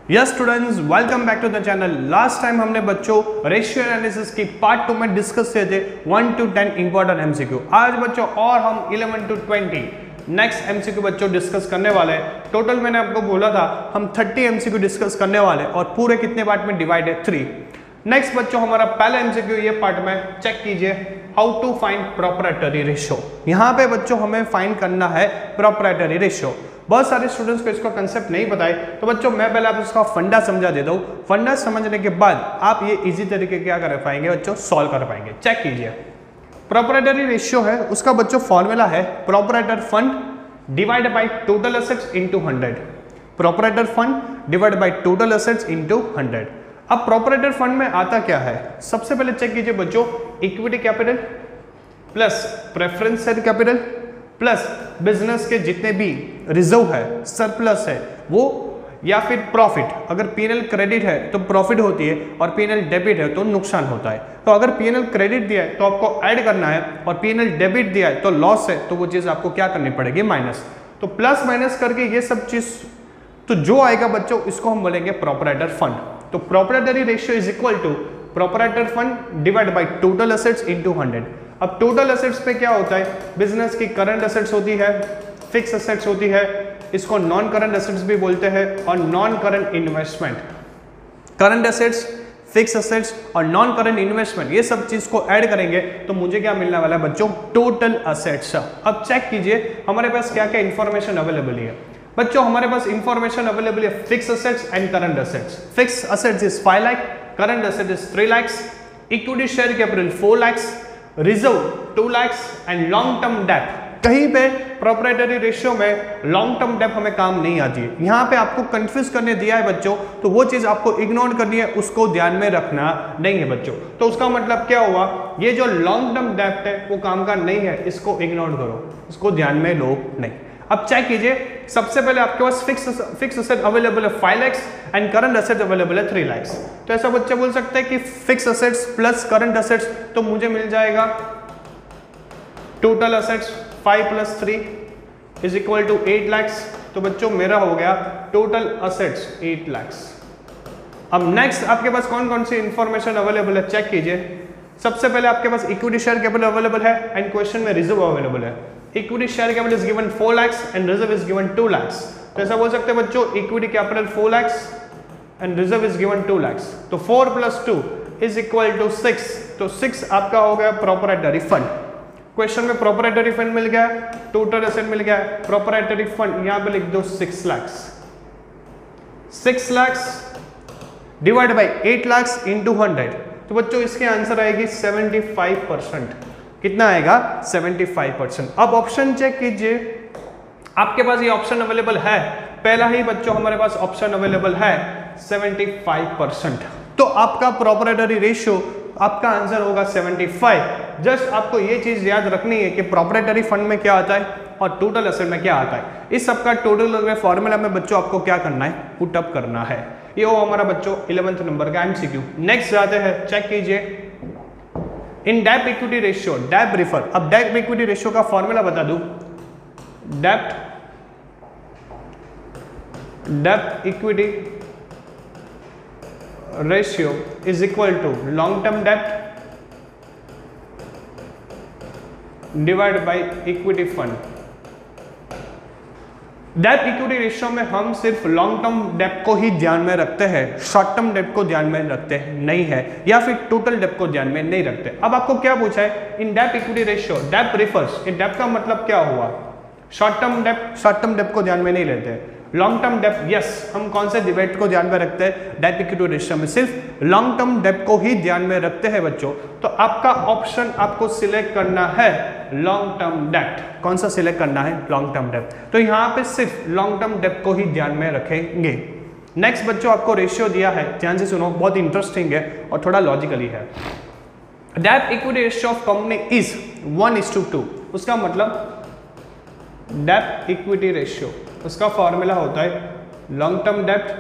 Yes students, welcome back to the channel. Last time हमने बच्चों ratio analysis की part 2 में डिस्कस किए थे 1 to 10 इंपॉर्टेंट एमसीक्यू। आज बच्चों और हम 11 to 20 नेक्स्ट एमसीक्यू बच्चों डिस्कस करने वाले हैं। टोटल मैंने आपको बोला था हम 30 एमसीक्यू डिस्कस करने वाले और पूरे कितने पार्ट में डिवाइड है 3। नेक्स्ट बच्चों हमारा पहला एमसीक्यू ये पार्ट में चेक कीजिए, how to find proprietary ratio. यहाँ पे बच्चों हमें फाइंड करना है प्रोप्राइटरी रेशियो। बहुत सारे स्टूडेंट्स को इसका कंसेप्ट नहीं पता है, तो बच्चों मैं पहले आप इसका फंडा समझा देता हूँ। फंडा समझने के बाद आप ये इजी तरीके क्या कर पाएंगे बच्चों, सॉल्व कर पाएंगे। चेक कीजिए, प्रोप्राइटरी रेशियो है, उसका बच्चों फॉर्मूला है proprietor fund divide by total assets into 100। Proprietor fund divide by total assets into 100। अब प्रोप्राइटर फंड में आता क्या है, सबसे पहले चेक कीजिए बच्चों, equity capital plus preference share capital plus business के जितने भी रिजर्व है, सरप्लस है वो, या फिर प्रॉफिट। अगर पीएनएल क्रेडिट है तो प्रॉफिट होती है और पीएनएल डेबिट है तो नुकसान होता है। तो अगर पीएनएल क्रेडिट दिया है तो आपको ऐड करना है और पीएनएल डेबिट दिया है तो लॉस है, तो वो चीज़ आपको क्या करनी पड़ेगी, माइनस। तो प्लस माइनस करके ये सब चीज़ तो जो आएगा बच्चों इसको हम बोलेंगे प्रोप्राइटर फंड। तो proprietary ratio is equal to proprietor fund divide by total assets into 100। अब टोटल एसेट्स पे क्या होता है, बिजनेस की करंट एसेट्स होती है, फिक्स एसेट्स होती है, इसको नॉन करंट एसेट्स भी बोलते हैं, और non current investment. Current assets, fix assets और नॉन करंट इन्वेस्टमेंट, ये सब चीज को ऐड करेंगे तो मुझे क्या मिलने वाला है बच्चों, टोटल एसेट्स। अब चेक कीजिए हमारे पास क्या क्या इंफॉर्मेशन अवेलेबल है बच्चों। हमारे पास इंफॉर्मेशन अवेलेबल है fix assets and current assets. Fix assets is 5 lakh, current asset is 3 lakh, equity share capital 4 lakh, reserve 2 lakh and long term debt. कहीं पे प्रोप्राइटरी रेशियो में लॉन्ग टर्म डेट हमें काम नहीं आती है। यहाँ पे आपको कंफ्यूज करने दिया है बच्चों, तो वो चीज आपको इग्नोर करनी है, उसको ध्यान में रखना नहीं है बच्चों। तो उसका मतलब क्या हुआ, ये जो लॉन्ग टर्म डेट है वो काम का नहीं है, इसको इग्नोर करो, इसको ध्यान में लो नहीं। अब चेक कीजिए, सबसे पहले आपके पास फिक्स एसेट अवेलेबल है 5 lakh and current asset available है 3 लाख। तो ऐसा बच्चे बोल सकते हैं कि fix assets plus current assets, तो मुझे मिल जाएगा total assets 5 + 3 is equal to 8 lakh. तो बच्चों मेरा हो गया टोटल एसेट्स 8 लाख। अब नेक्स्ट आपके पास कौन कौन सी इंफॉर्मेशन अवेलेबल है, चेक कीजिए। सबसे पहले आपके पास इक्विटी शेयर कैपिटल अवेलेबल है एंड क्वेश्चन में रिजर्व अवेलेबल है। Equity share capital is given 4 lakh and reserve is given 2 lakh. तो ऐसा बोल सकते हैं बच्चों, equity capital 4 lakh and reserve is given 2 lakh. तो 4 + 2 इज इक्वल टू 6। तो 6 आपका हो गया प्रोप्राइटरी फंड। क्वेश्चन में प्रोप्राइटरी फंड मिल गया, टोटल एसेट मिल गया, प्रोप्राइटरी फंड यहां पे लिख दो 6 lakh. 6 lakh divide by 8 lakh into 100। तो बच्चों इसके आंसर आएगी 75%। कितना आएगा, 75%। अब ऑप्शन चेक कीजिए, आपके पास ये ऑप्शन अवेलेबल है, पहला ही बच्चों हमारे पास ऑप्शन अवेलेबल है 75%। तो आपका प्रोप्राइटरी रेशियो आपका आंसर होगा 75। जस्ट आपको ये चीज याद रखनी है कि प्रोप्राइटरी फंड में क्या आता है और टोटल एसेट में क्या आता है। इस सबका टोटल फॉर्मूला में बच्चों आपको क्या करना है, पुट अप करना है। ये वो हमारा बच्चों 11th नंबर का एमसीक्यू। नेक्स्ट जाते हैं, चेक कीजिए, इन डेब्ट इक्विटी रेशियो, डेब्ट रिफर। अब डेब्ट इक्विटी रेशियो का फॉर्मूला बता दूं, डेब्ट equity ratio is equal to long term डेब्ट डिवाइड बाय इक्विटी फंड। डेब्ट इक्विटी रेशियो में हम सिर्फ लॉन्ग टर्म डेब्ट को ही ध्यान में रखते हैं, शॉर्ट टर्म डेब्ट को ध्यान में रखते नहीं है, या फिर टोटल डेब्ट को ध्यान में नहीं रखते। अब आपको क्या पूछा है, इन डेब्ट इक्विटी रेशियो, डेब्ट रिफर्स, इन डेब्ट का मतलब क्या हुआ, शॉर्ट टर्म डेब्ट को ध्यान में नहीं लेते, लॉन्ग टर्म डेब्ट यस, हम कौन से डेब्ट को ध्यान में रखते हैं, डेब्ट इक्विटी रेशियो में सिर्फ लॉन्ग टर्म डेब्ट को ही ध्यान में रखते हैं बच्चों। तो आपका ऑप्शन आपको सिलेक्ट करना है लॉन्ग टर्म डेब्ट। कौन सा सिलेक्ट करना है, लॉन्ग टर्म डेब्ट। तो यहाँ पे सिर्फ लॉन्ग टर्म डेब्ट को ही ध्यान में रखेंगे। नेक्स्ट बच्चों आपको रेशियो दिया है, ध्यान से सुनो, बहुत इंटरेस्टिंग है और थोड़ा लॉजिकली है। डेब्ट equity ratio of company is 1:2। उसका मतलब डेब्ट इक्विटी रेशियो, उसका फॉर्मूला होता है लॉन्ग टर्म डेब्ट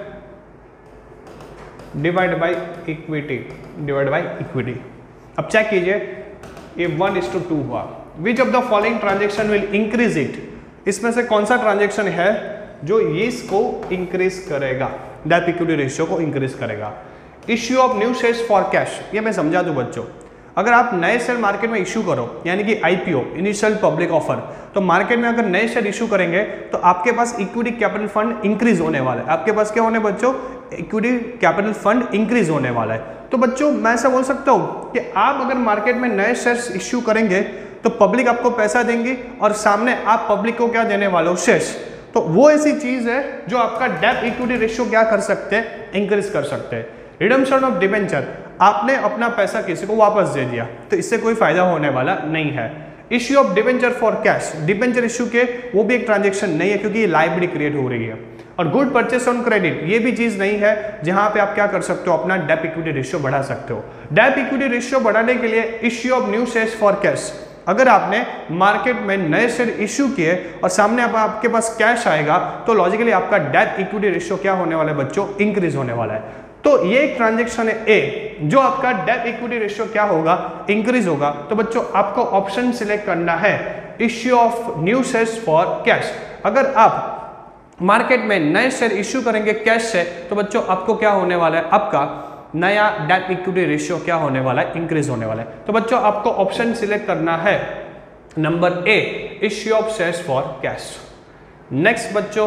डिवाइड बाय इक्विटी। अब चेक कीजिए, ये 1:2 हुआ। Which of the following transaction will increase it, इसमें से कौन सा ट्रांजेक्शन है जो इसको इंक्रीज करेगा। डेट इक्विटी रेशियो को इंक्रीज करेगा। Issue of new shares for cash, ये मैं समझा दूं बच्चों। अगर आप नए शेयर मार्केट में इशू करो, यानी कि आईपीओ, इनिशियल पब्लिक ऑफर, तो मार्केट में अगर नए शेयर इशू करेंगे तो आपके पास इक्विटी कैपिटल फंड इंक्रीज होने वाला है। आपके पास क्या होने बच्चों? इक्विटी कैपिटल फंड इंक्रीज होने वाला है। तो बच्चों मैं ऐसा बोल सकता हूँ कि आप अगर मार्केट में नए शेयर्स इश्यू करेंगे तो पब्लिक आपको पैसा देंगी और सामने आप पब्लिक को क्या देने वाले हो? शेयर्स। तो वो ऐसी चीज है जो आपका डेट इक्विटी रेशियो क्या कर सकते हैं? इंक्रीज कर सकते हैं। रिडम्पशन ऑफ डिबेंचर, आपने अपना पैसा किसी को वापस दे दिया तो इससे कोई फायदा होने वाला नहीं है। Issue of debenture for cash, debenture issue के वो भी एक ट्रांजेक्शन नहीं है क्योंकि ये लायबिलिटी क्रिएट हो रही है। और गुड परचेस ऑन क्रेडिट, ये भी चीज नहीं है जहां पे आप क्या कर सकते हो? अपना डेट इक्विटी रेशियो बढ़ा सकते हो। डेट इक्विटी रेशियो बढ़ाने के लिए issue of new shares for cash, अगर आपने मार्केट में नए शेयर इश्यू किए और सामने आपके पास कैश आएगा तो लॉजिकली आपका डेट इक्विटी रेशियो क्या होने वाला है बच्चों? इंक्रीज होने वाला है। तो ये एक ट्रांजैक्शन है ए, जो आपका डेट इक्विटी रेशियो क्या होगा? इंक्रीज होगा। तो बच्चों आपको ऑप्शन सिलेक्ट करना है issue of new shares for cash. अगर आप मार्केट में नए शेयर इश्यू करेंगे कैश से तो बच्चों आपको क्या होने वाला है? आपका नया डेट इक्विटी रेशियो क्या होने वाला है? इंक्रीज होने वाला है। तो बच्चों आपको ऑप्शन सिलेक्ट करना है number A, issue of shares for cash. Next बच्चों,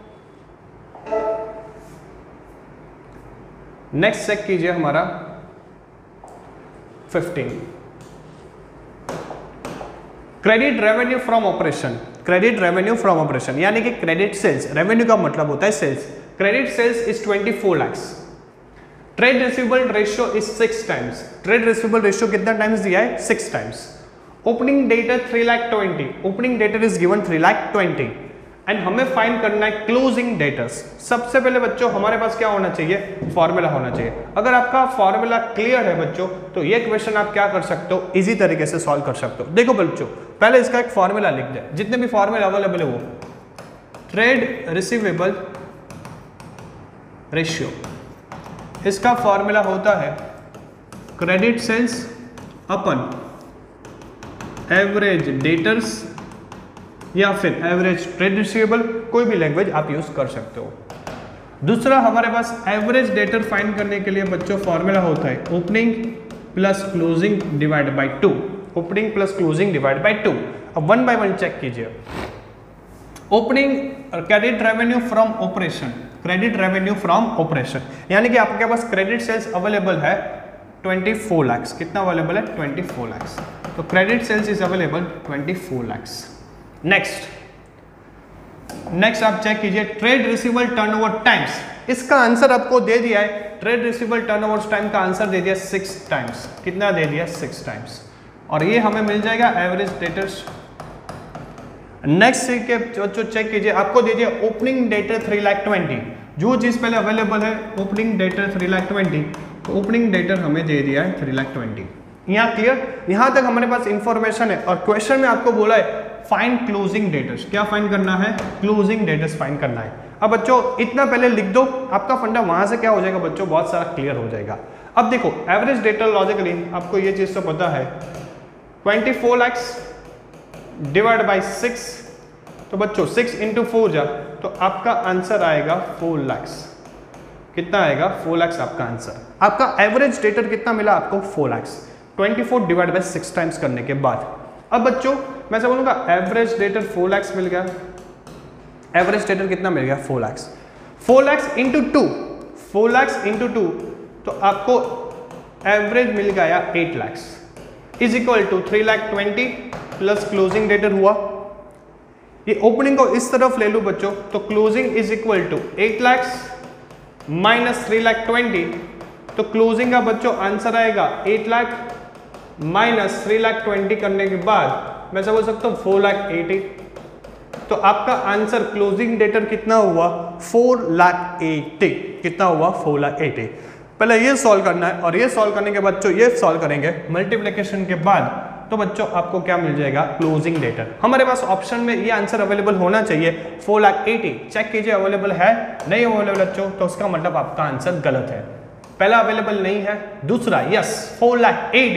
नेक्स्ट चेक कीजिए हमारा 15, credit revenue from operation. Credit revenue from operation यानी कि क्रेडिट सेल्स, रेवेन्यू का मतलब होता है sales. Credit sales is 24 lakhs। Trade receivable ratio is 6 times। Trade receivable ratio कितना टाइम्स दिया है? 6 times। Opening debtor 3,20,000, opening debtor is given 3,20,000 and हमें फाइंड करना है क्लोजिंग डेटर्स। सबसे पहले बच्चों हमारे पास क्या होना चाहिए? फॉर्मूला होना चाहिए। अगर आपका फॉर्मूला क्लियर है बच्चों तो ये क्वेश्चन आप क्या कर सकते हो? इजी तरीके से सॉल्व कर सकते हो। देखो बच्चों पहले इसका एक फॉर्मूला लिख दे, जितने भी फॉर्मूला अवेलेबल है वो। ट्रेड रिसीवेबल रेशियो, इसका फॉर्मूला होता है credit sales upon average debtors या फिर एवरेज ट्रेड रिसीवेबल, कोई भी लैंग्वेज आप यूज कर सकते हो। दूसरा हमारे पास एवरेज डेटर फाइंड करने के लिए बच्चों फॉर्मूला होता है opening plus closing divide by 2। Opening plus closing divide by 2। अब 1 by 1 चेक कीजिए। Opening credit revenue from operation, credit revenue from operation यानी कि आपके पास क्रेडिट सेल्स अवेलेबल है 24 lakhs। कितना अवेलेबल है? 24 lakhs। तो credit sales is available 24 lakhs। Next आप चेक कीजिए ट्रेड रिसीवेबल टर्नओवर टाइम्स। इसका आंसर आपको दे दिया है, ट्रेड रिसीवेबल टर्नओवर टाइम का आंसर दे दिया 6 times। कितना दे दिया? 6 times। और ये हमें मिल जाएगा एवरेज डेटर्स। नेक्स्ट के जो चेक कीजिए, आपको दे दिया ओपनिंग डेटर 3,20,000। जो चीज पहले अवेलेबल है ओपनिंग डेटर 3,20,000, तो ओपनिंग डेटर हमें दे दिया है 3,20,000। यहाँ क्लियर? यहाँ तक हमारे पास इंफॉर्मेशन है और क्वेश्चन में आपको बोला है फाइंड क्लोजिंग डेटर्स। क्या फाइंड करना है? क्लोजिंग डेटर्स फाइंड करना है। अब बच्चों इतना पहले लिख दो, आपका फंडा वहां से क्या हो जाएगा बच्चों? बहुत सारा क्लियर हो जाएगा। अब देखो एवरेज डेटर लॉजिकली आपको ये चीज तो पता है 24 lakhs डिवाइड बाई 6, तो बच्चों 6 into 4 जा तो आपका आंसर आएगा 4 lakhs। कितना आएगा? 4 lakhs आपका आंसर। आपका एवरेज डेटर कितना मिला आपको? 4 lakhs। 24 डिवाइड बाई 6 टाइम्स करने के बाद अब बच्चों मैं ऐसा बोलूंगा एवरेज डेटर 4 lakhs मिल गया। एवरेज डेटर कितना मिल गया? 4 lakhs। 4 lakhs into 2, 4 lakhs into 2 तो आपको एवरेज मिल गया 8 lakhs is equal to 3,20,000 plus closing debtor हुआ। ये ओपनिंग को इस तरफ ले लूं बच्चों तो closing is equal to 8 lakhs minus 3,20,000, तो क्लोजिंग का बच्चों आंसर आएगा 8 लाख माइनस 3,20,000 करने के बाद मैं बोल सकता हूँ 4,80,000। तो आपका आंसर क्लोजिंग डेटर कितना हुआ? 4,80,000। कितना हुआ? 4,80,000। पहले ये सॉल्व करना है और ये सॉल्व करने के बाद बच्चों ये सॉल्व करेंगे मल्टीप्लिकेशन के बाद, तो बच्चों आपको क्या मिल जाएगा? Closing debtors. हमारे पास ऑप्शन में ये आंसर अवेलेबल होना चाहिए 4,80,000। चेक कीजिए अवेलेबल है, नहीं अवेलेबल बच्चों तो उसका मतलब आपका आंसर गलत है। पहला अवेलेबल नहीं है, दूसरा यस 4,80,000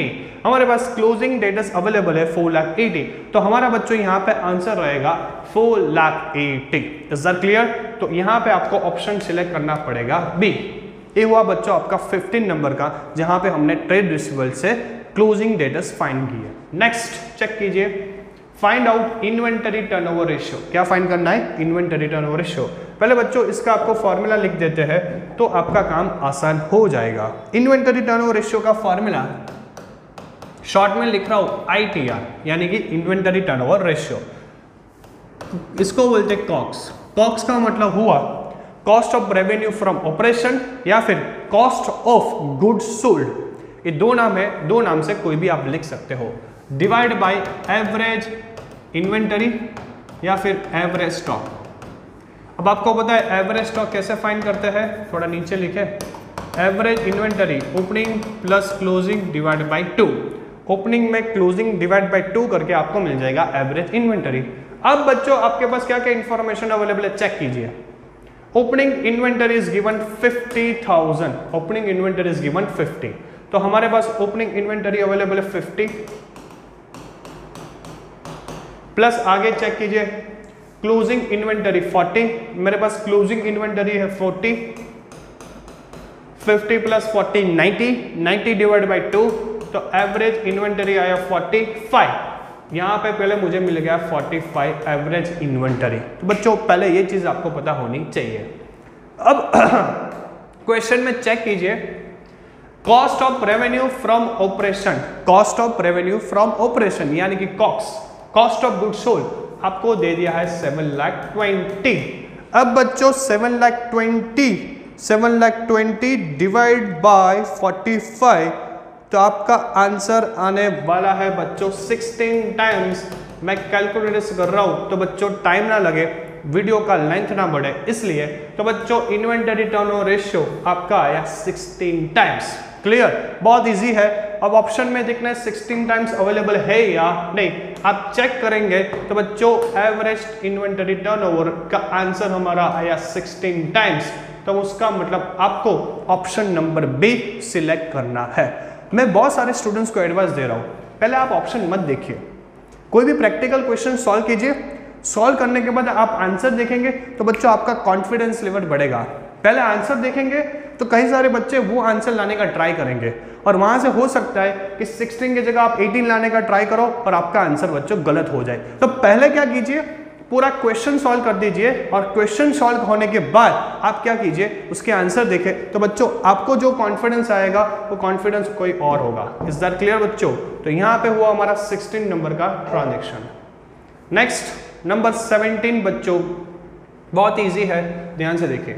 हमारे पास क्लोजिंग डेटस अवेलेबल है 4,80,000, तो हमारा बच्चों यहाँ पे आंसर रहेगा 4,80,000। Is that clear? तो यहाँ पे आपको ऑप्शन सिलेक्ट करना पड़ेगा बी। ये हुआ बच्चों आपका 15 नंबर का, जहां पे हमने ट्रेड रिसीवेबल से क्लोजिंग डेटस फाइंड की है। नेक्स्ट चेक कीजिए, find out inventory turnover ratio. क्या फाइंड करना है? Inventory turnover ratio. पहले बच्चों इसका आपको फॉर्मूला लिख देते हैं तो आपका काम आसान हो जाएगा। इन्वेंटरी टर्नओवर रेशियो का फॉर्मूला शॉर्ट में लिख रहा हूं ITR, यानी कि इन्वेंटरी टर्नओवर रेशियो। इसको बोलते हैं कॉक्स। कॉक्स का मतलब हुआ cost of revenue from operation या फिर कॉस्ट ऑफ गुड्स सोल्ड। ये दो नाम है, दो नाम से कोई भी आप लिख सकते हो। डिवाइड बाय एवरेज इन्वेंटरी या फिर एवरेज स्टॉक। अब आपको पता है एवरेज स्टॉक कैसे फाइंड करते हैं, थोड़ा नीचे लिखे, average inventory opening plus closing divide by 2। Opening में क्लोजिंग डिवाइड बाय 2 करके आपको मिल जाएगा एवरेज इन्वेंटरी। अब बच्चों आपके पास क्या क्या इंफॉर्मेशन अवेलेबल है, चेक कीजिए। Opening inventory is given 50,000, opening inventory is given 50, तो हमारे पास ओपनिंग इन्वेंटरी अवेलेबल है 50 प्लस आगे चेक कीजिए क्लोजिंग इन्वेंटरी 40, मेरे पास क्लोजिंग इन्वेंटरी है 40, 50 प्लस 40 90, 90 डिवाइड बाई 2, तो एवरेज इन्वेंटरी आया 45। यहां पे पहले मुझे मिल गया 45 एवरेज इन्वेंटरी। तो बच्चों पहले ये चीज आपको पता होनी चाहिए। अब क्वेश्चन में चेक कीजिए, cost of revenue from operation, cost of revenue from operation यानी कि COGS, cost of goods sold आपको दे दिया है 7,20,000। अब बच्चों 7,20,000 डिवाइड बाय 45, तो आपका आंसर आने वाला है बच्चों 16 टाइम्स। मैं कैलकुलेटर से कर रहा हूं तो बच्चों टाइम ना लगे, वीडियो का लेंथ ना बढ़े, इसलिए तो बच्चों इन्वेंटरी टर्नओवर रेशियो आपका आया 16 टाइम्स। क्लियर? बहुत इजी है। अब ऑप्शन में देखना है 16 टाइम्स अवेलेबल है या नहीं, आप चेक करेंगे तो बच्चों एवरेज इन्वेंटरी टर्नओवर का आंसर हमारा आया 16 टाइम्स, तो उसका मतलब आपको ऑप्शन नंबर बी सिलेक्ट करना है। मैं बहुत सारे स्टूडेंट्स को एडवाइस दे रहा हूं, पहले आप ऑप्शन मत देखिए, कोई भी प्रैक्टिकल क्वेश्चन सॉल्व कीजिए, सॉल्व करने के बाद आप आंसर देखेंगे तो बच्चों आपका कॉन्फिडेंस लेवल बढ़ेगा। पहले आंसर देखेंगे तो कई सारे बच्चे वो आंसर लाने का ट्राई करेंगे और वहां से हो सकता है कि 16 की जगह आप 18 लाने का ट्राई करो और आपका आंसर बच्चों गलत हो जाए। तो पहले क्या कीजिए, पूरा क्वेश्चन सॉल्व कर दीजिए और क्वेश्चन सॉल्व होने के बाद आप क्या कीजिए, उसके आंसर देखें, तो बच्चों आपको जो कॉन्फिडेंस आएगा वो कॉन्फिडेंस कोई और होगा। इज दैट क्लियर बच्चों? तो यहां पे हुआ हमारा 16 नंबर का ट्रांजैक्शन। नेक्स्ट नंबर 17 बच्चों बहुत इजी है, ध्यान से देखिए।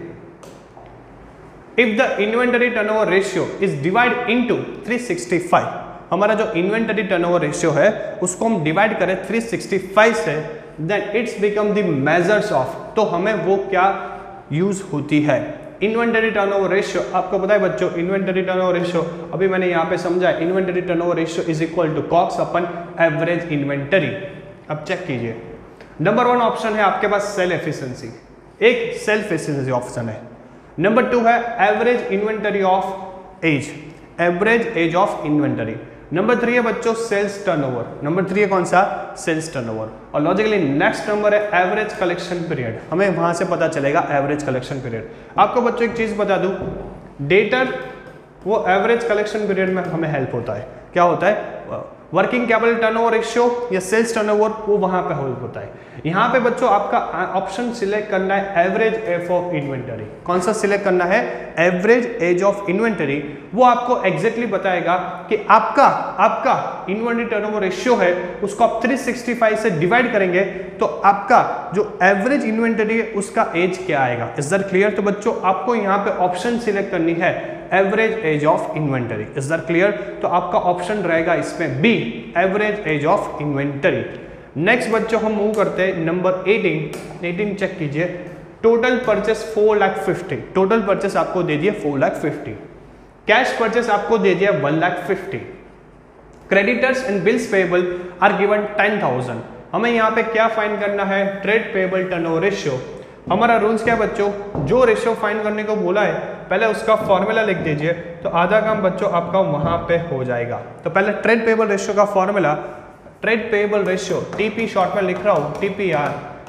If the inventory turnover ratio is divide into 365, हमारा जो इन्वेंटरी टर्नओवर रेशियो है उसको हम डिवाइड करें 365 से, then it's become the measures of, तो हमें वो क्या यूज होती है इन्वेंटरी टर्नओवर रेशियो। आपको पता है बच्चों इन्वेंटरी टर्नओवर रेशियो अभी मैंने यहाँ पे समझा, inventory turnover ratio is equal to cost upon average inventory. अब चेक कीजिए, नंबर 1 ऑप्शन है आपके पास सेल एफिशिएंसी, एक सेल्फ एफिशिएंसी ऑप्शन है। नंबर 2 है average inventory of age, average age of inventory. Number 3 है बच्चों सेल्स टर्नओवर, नंबर 3 है कौन सा? Sales turnover. और लॉजिकली नेक्स्ट नंबर है एवरेज कलेक्शन पीरियड, हमें वहां से पता चलेगा एवरेज कलेक्शन पीरियड। आपको बच्चों एक चीज बता दूं, डेटर वो एवरेज कलेक्शन पीरियड में हमें हेल्प होता है। क्या होता है? वर्किंग कैपिटल टर्नओवर रेशियो या सेल्स टर्नओवर, वो वहां पे हेल्प होता है। यहाँ पे बच्चों आपका ऑप्शन सिलेक्ट करना है एवरेज एज ऑफ इन्वेंटरी। कौन सा सिलेक्ट करना है? Average age of inventory. वो आपको एग्जैक्टली बताएगा कि आपका इन्वेंटरी टर्नओवर रेशियो है उसको आप 365 से डिवाइड करेंगे तो आपका जो एवरेज इन्वेंटरी है उसका एज क्या आएगा। Is that clear? तो बच्चों आपको यहाँ पे ऑप्शन सिलेक्ट करनी है average age of inventory. Is that clear? तो आपका ऑप्शन रहेगा इसमें B, average age of inventory. Next बच्चों हम मूव करते हैं नंबर 18 चेक कीजिए। टोटल परचेस 4,50,000, टोटल परचेस आपको दे दिए 4,50,000, कैश परचेस आपको दे दिया 1,50,000, creditors and bills payable are given 10,000। हमें यहाँ पे क्या फाइंड करना है? Trade payable turnover ratio. हमारा रूल्स क्या है बच्चों, जो रेशियो फाइंड करने को बोला है पहले उसका फॉर्मूला लिख दीजिए, तो आधा काम बच्चों आपका वहां पे हो जाएगा। तो पहले ट्रेड पेबल रेशियो का formula, trade payable ratio TP short में लिख रहा हूं, TPR,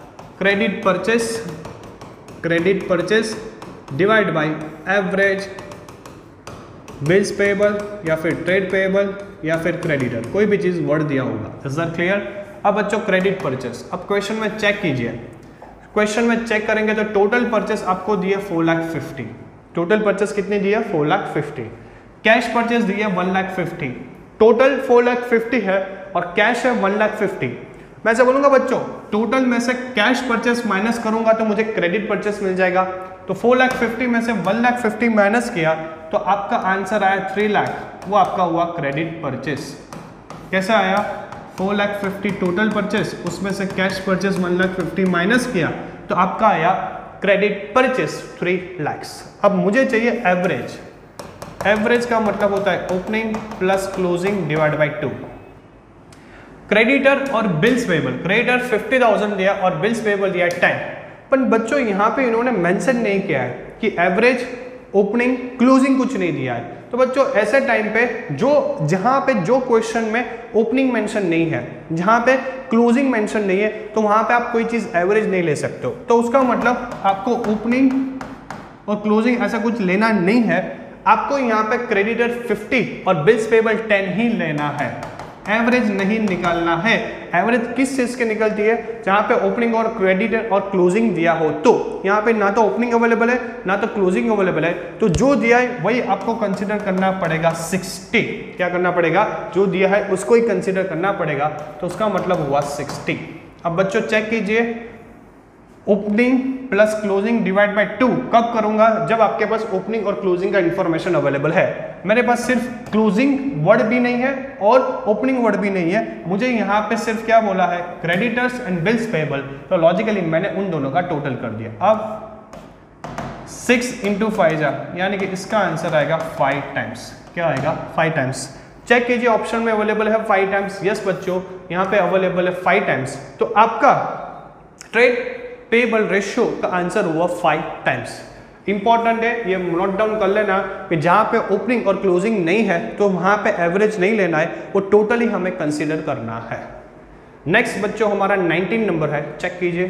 credit purchase divide by average bills payable या फिर ट्रेड पेबल या फिर क्रेडिटर, कोई भी चीज वर्ड दिया होगा। Is that clear? अब बच्चों क्रेडिट परचेस, अब क्वेश्चन में चेक कीजिए, क्वेश्चन में चेक करेंगे तो टोटल परचेस आपको दी है 4,50,000, टोटल परचेस कितनी दी है 4,50,000, कैश परचेस दी है 1,50,000, टोटल 4,50,000 है और कैश है 1,50,000। मैं ऐसे बोलूंगा बच्चों टोटल में से कैश परचेस माइनस करूंगा तो मुझे क्रेडिट परचेस मिल जाएगा, तो 4,50,000 में से 1,50,000 माइनस किया तो आपका आंसर आया 3 लाख, वो आपका हुआ क्रेडिट परचेस। कैसा आया? 4,50,000 टोटल परचेस, उसमें से कैश परचेस 1,50,000 माइनस किया तो आपका आया क्रेडिट परचेस 3 लाख। अब मुझे चाहिए एवरेज, एवरेज का मतलब होता है opening plus closing divide by 2। Creditor और बिल्स पेबल, क्रेडिटर 50,000 दिया और बिल्स पेबल दिया 10, पर बच्चों यहाँ पे इन्होंने मेंशन नहीं किया है कि एवरेज, ओपनिंग, क्लोजिंग कुछ नहीं दिया है। तो बच्चों ऐसे टाइम पे जहां पे जो क्वेश्चन में ओपनिंग मेंशन नहीं है, जहां पे क्लोजिंग मेंशन नहीं है, तो वहां पे आप कोई चीज एवरेज नहीं ले सकते हो। तो उसका मतलब आपको ओपनिंग और क्लोजिंग ऐसा कुछ लेना नहीं है, आपको यहाँ पे क्रेडिटर 50 और बिल्स पेबल 10 ही लेना है, एवरेज नहीं निकालना है। एवरेज किस चीज के निकलती है? जहां पे ओपनिंग और क्रेडिटर और क्लोजिंग दिया हो, तो यहाँ पे ना तो ओपनिंग अवेलेबल है ना तो क्लोजिंग अवेलेबल है, तो जो दिया है वही आपको कंसीडर करना पड़ेगा 60। क्या करना पड़ेगा? जो दिया है उसको ही कंसीडर करना पड़ेगा, तो उसका मतलब हुआ 60। अब बच्चों चेक कीजिए, opening plus closing divide by 2 कब करूंगा? जब आपके पास ओपनिंग और क्लोजिंग का इंफॉर्मेशन अवेलेबल है। मेरे पास सिर्फ क्लोजिंग वर्ड भी नहीं है और ओपनिंग वर्ड भी नहीं है, मुझे यहाँ पे सिर्फ क्या बोला है? Creditors and bills payable. तो लॉजिकली मैंने उन दोनों का टोटल कर दिया। अब 6 × 5 यानी कि इसका आंसर आएगा 5 टाइम्स। क्या आएगा? 5 टाइम्स। चेक कीजिए ऑप्शन में अवेलेबल है 5 टाइम्स। यस बच्चों यहाँ पे अवेलेबल है 5 टाइम्स। तो आपका ट्रेड पेबल रेशियो का आंसर हुआ 5 टाइम्स। इंपॉर्टेंट है, ये नोट डाउन कर लेना कि जहां पे ओपनिंग और क्लोजिंग नहीं है तो वहां पे एवरेज नहीं लेना है, वो टोटली हमें कंसीडर करना है। नेक्स्ट बच्चों हमारा 19 नंबर है, चेक कीजिए।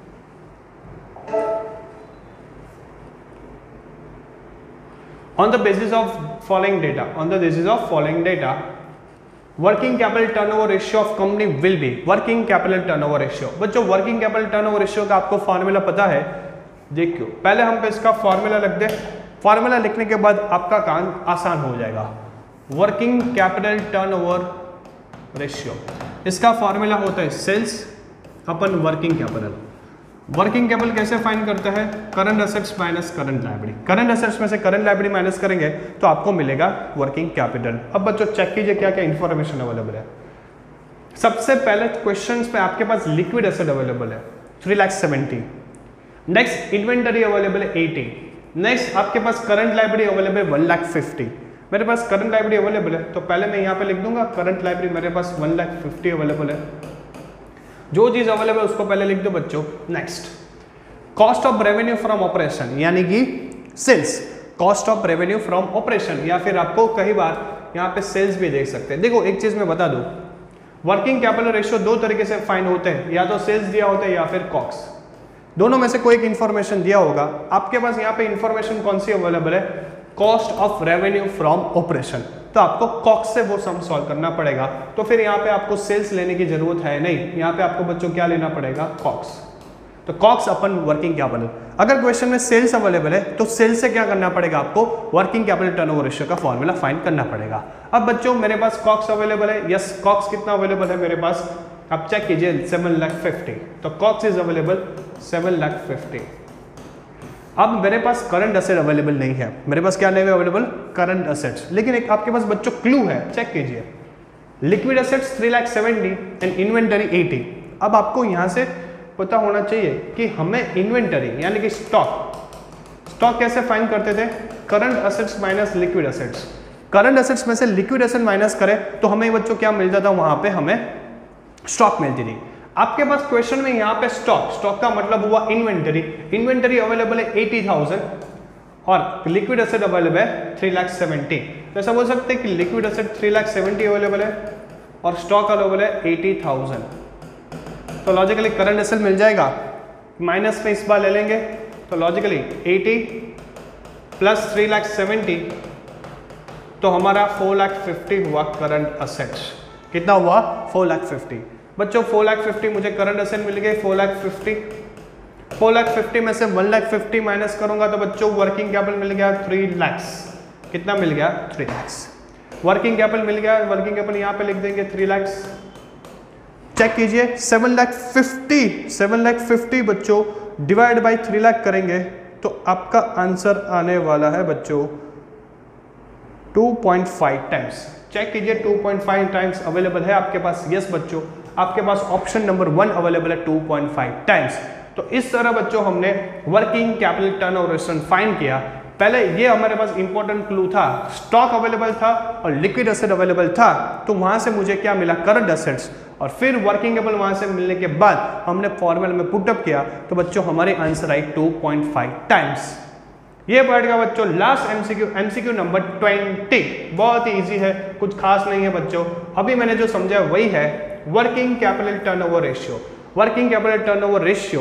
On the basis of following data working capital turnover ratio of company will be. Working capital turnover ratio, बच्चों वर्किंग कैपिटल टर्नओवर रेशियो का आपको फॉर्मूला पता है? देखियो पहले हम पे इसका फॉर्मूला लिख दे, फॉर्मूला लिखने के बाद आपका काम आसान हो जाएगा। वर्किंग कैपिटल टर्नओवर रेशियो, इसका फॉर्मूला होता है sales upon working capital. Working capital कैसे फाइंड करता है? Current assets minus current liability. Current assets में से करंट लायबिलिटी माइनस करेंगे तो आपको मिलेगा वर्किंग कैपिटल। अब बच्चों चेक कीजिए क्या क्या इंफॉर्मेशन अवेलेबल है। सबसे पहले क्वेश्चंस पे आपके पास लिक्विड एसेट अवेलेबल है 3,70,000। नेक्स्ट इन्वेंटरी अवेलेबल है 80। नेक्स्ट आपके पास करंट लायबिलिटी अवेलेबल है 1,50,000। मेरे पास करंट लायबिलिटी अवेलेबल है तो पहले मैं यहाँ पे लिख दूंगा करंट लायबिलिटी मेरे पास 1,50,000 अवेलेबल है। जो चीज अवेलेबल उसको पहले लिख दो बच्चों। Next cost of revenue from operation यानी कि sales, cost of revenue from operation, या फिर आपको कई बार यहाँ पे सेल्स भी देख सकते हैं। देखो एक चीज मैं बता दूं, वर्किंग कैपिटल रेशियो दो तरीके से फाइंड होते हैं, या तो सेल्स दिया होता है या फिर कॉस्ट। दोनों में से कोई एक इंफॉर्मेशन दिया होगा। आपके पास यहाँ पे इंफॉर्मेशन कौन सी अवेलेबल है? Cost of revenue from operation. तो आपको कॉस्ट से वो सम सॉल्व करना पड़ेगा। तो फिर यहाँ पे आपको सेल्स लेने की जरूरत है नहीं, यहाँ पे आपको बच्चों क्या लेना पड़ेगा? कॉस्ट। तो कॉस्ट अपन वर्किंग कैपिटल। अगर क्वेश्चन में सेल्स अवेलेबल है तो सेल्स से क्या करना पड़ेगा? आपको वर्किंग कैपिटल टर्नओवर रेशियो का फॉर्मूला फाइंड करना पड़ेगा। अब बच्चों मेरे पास कॉस्ट अवेलेबल है। यस, कॉस्ट कितना अवेलेबल है मेरे पास? आप चेक कीजिए 7,50,000। तो कॉस्ट इज अवेलेबल 7,50,000। अब मेरे पास करंट एसेट अवेलेबल नहीं है। मेरे पास क्या नहीं है अवेलेबल? Current assets. लेकिन एक आपके पास बच्चों क्लू है, चेक कीजिए। Liquid assets 3,70,000 and inventory 80। अब आपको यहां से पता होना चाहिए कि हमें इन्वेंटरी यानी कि स्टॉक कैसे फाइंड करते थे? Current assets minus liquid assets. Current assets में से लिक्विड एसेट माइनस करें तो हमें बच्चों क्या मिल जाता? वहां पे हमें स्टॉक मिलती थी। आपके पास क्वेश्चन में यहाँ पे स्टॉक का मतलब हुआ इन्वेंटरी अवेलेबल है 80,000 और लिक्विड एसेट अवेलेबल है 3,70,000। तो ऐसा बोल सकते हैं कि लिक्विड एसेट 3,70,000 अवेलेबल है और स्टॉक अवेलेबल है 80,000। तो लॉजिकली करंट एसेट मिल जाएगा, माइनस में इस बार ले लेंगे तो लॉजिकली 80 प्लस 3,70,000 तो हमारा 4,50,000 हुआ करंट असेट्स। कितना हुआ? 4,50,000। बच्चों 4,50,000 मुझे करंट एसेट मिल गए 4,50,000 में से 1,50,000 माइनस करूंगा तो बच्चों वर्किंग कैपिटल मिल गया 3 लाख। कितना मिल गया? 3 लाख। वर्किंग कैपिटल मिल गया, वर्किंग कैपिटल यहाँ पे लिख देंगे 3 लाख। चेक कीजिए 7,50,000 बच्चों डिवाइड बाई 3 लाख करेंगे तो आपका आंसर आने वाला है बच्चों 2.5 टाइम्स। चेक कीजिए 2.5 टाइम्स अवेलेबल है आपके पास। यस बच्चों, आपके पास ऑप्शन नंबर 1 अवेलेबल है 2.5 टाइम्स। तो इस तरह बच्चों हमने working capital turnover ratio find किया। पहले ये हमारे पास इंपॉर्टेंट क्लू था, स्टॉक अवेलेबल था और लिक्विड एसेट अवेलेबल था, तो वहां से मुझे क्या मिला? Current assets. और फिर वर्किंग कैपिटल वहां से मिलने के बाद हमने फॉर्मूला में पुटअप किया तो बच्चों हमारे आंसर आई 2.5 टाइम्स। ये बैठेगा बच्चों लास्ट एमसीक्यू नंबर 20। बहुत ही इजी है, कुछ खास नहीं है बच्चों। अभी मैंने जो समझा वही है working capital turnover ratio. Working capital turnover ratio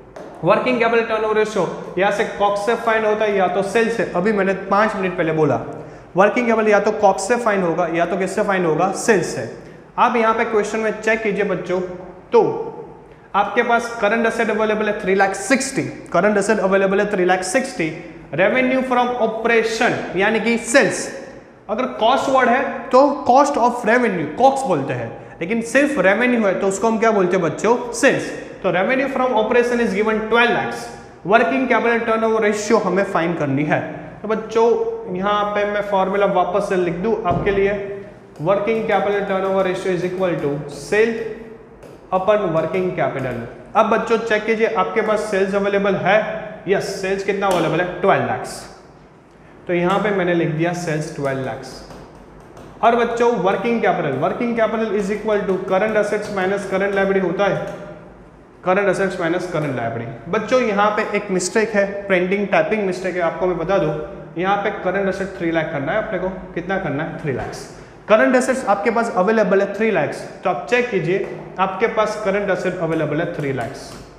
यहाँ से कॉस्ट से फाइंड होता है या तो सेल से। अभी मैंने 5 मिनट पहले बोला वर्किंग कैपिटल या तो कॉस्ट से फाइंड होगा या तो किससे फाइंड होगा? सेल से। आप यहाँ पे क्वेश्चन में चेक कीजिए बच्चों, तो आपके पास करंट एसेट अवेलेबल है 3,60,000, करंट एसेट अवेलेबल है 3,60,000। रेवेन्यू फ्रॉम ऑपरेशन यानी कि सेल्स। अगर कॉस्ट वर्ड है तो कॉस्ट ऑफ रेवेन्यू कॉक्स बोलते हैं, लेकिन सिर्फ रेवेन्यू है तो उसको हम क्या बोलते हैं बच्चों? सेल्स। तो revenue from operation is given 12 lakh. Working capital turnover ratio हमें फाइंड करनी है। तो बच्चों यहाँ पे मैं फॉर्मूला वापस से लिख दूं आपके लिए। Working capital turnover ratio is equal to sale upon working capital. अब बच्चों चेक कीजिए आपके पास सेल्स अवेलेबल है। यस, सेल्स कितना अवेलेबल है? 12 लाख। तो यहाँ पे मैंने लिख दिया सेल्स 12 लाख। और बच्चों working capital is equal to current assets minus current liability होता है, current assets minus current liability. बच्चों यहाँ पे एक मिस्टेक है, प्रिंटिंग टाइपिंग मिस्टेक है, आपको मैं बता दूं। यहाँ पे करंट एसेट 3 लाख करना है अपने को। कितना करना है? 3 लाख। करंट एसेट्स आपके पास अवेलेबल है 3 लाख, तो आप चेक कीजिए आपके पास करंट एसेट अवेलेबल है 3 लाख।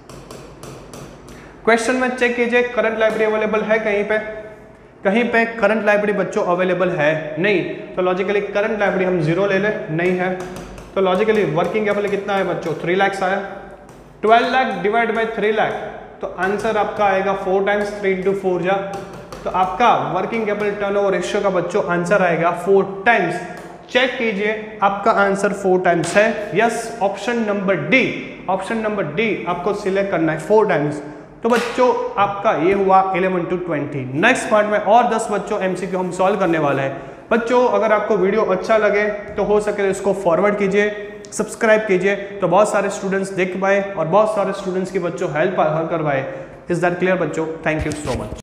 क्वेश्चन में चेक कीजिए करंट लायबिलिटी अवेलेबल है कहीं पे करंट लायबिलिटी बच्चों अवेलेबल है नहीं, तो लॉजिकली करंट लायबिलिटी हम 0 ले लें, नहीं है। तो लॉजिकली वर्किंग कैपिटल कितना है बच्चों? 3 लाख आया। 12 लाख डिवाइड बाई 3 लाख तो आंसर आपका आएगा 4 टाइम्स। 3 × 4 जा, तो आपका वर्किंग कैपिटल टर्नओवर रेशियो का बच्चों आंसर आएगा 4 टाइम्स। चेक कीजिए आपका आंसर 4 टाइम्स है। यस, ऑप्शन नंबर डी आपको सिलेक्ट करना है 4 टाइम्स। तो बच्चों आपका ये हुआ 11 to 20। नेक्स्ट पार्ट में और 10 बच्चों एमसीक्यू हम सॉल्व करने वाले हैं। बच्चों अगर आपको वीडियो अच्छा लगे तो हो सके इसको फॉरवर्ड कीजिए, सब्सक्राइब कीजिए, तो बहुत सारे स्टूडेंट्स देख पाए और बहुत सारे स्टूडेंट्स की बच्चों हेल्प करवाए। इज दैट क्लियर बच्चों? Thank you so much.